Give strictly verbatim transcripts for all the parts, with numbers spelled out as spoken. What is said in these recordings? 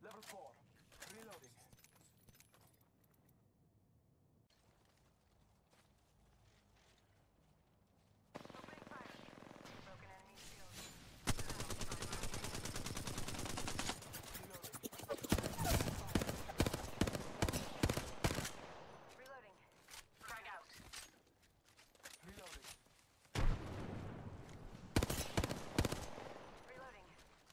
Level four. Reloading. Opening fire. Broken enemy shield. Reloading. Reloading. Frag out. Reloading. Reloading.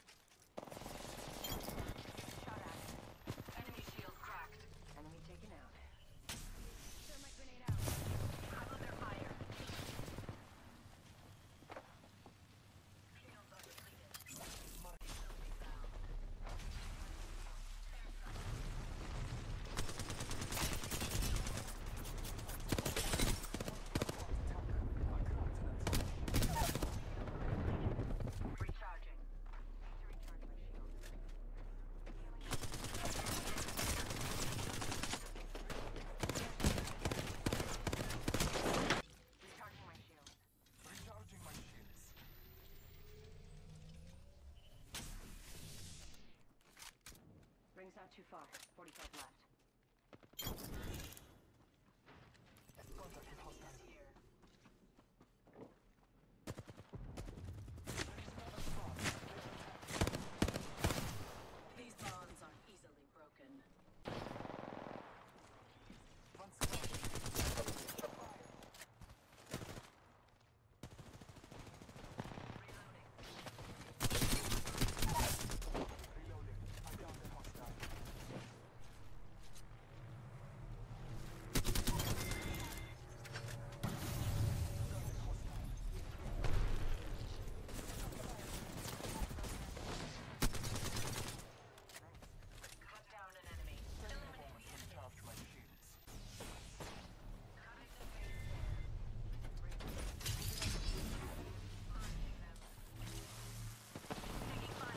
Shot at. Enemy shield cracked. Enemy taken out. Thermite grenade out. Cover their fire. Shields are depleted. Mark. Will be found. Recharging. Need to recharge my shield. Recharging my shield. Recharging my shields. Ring's not too far. forty-five left.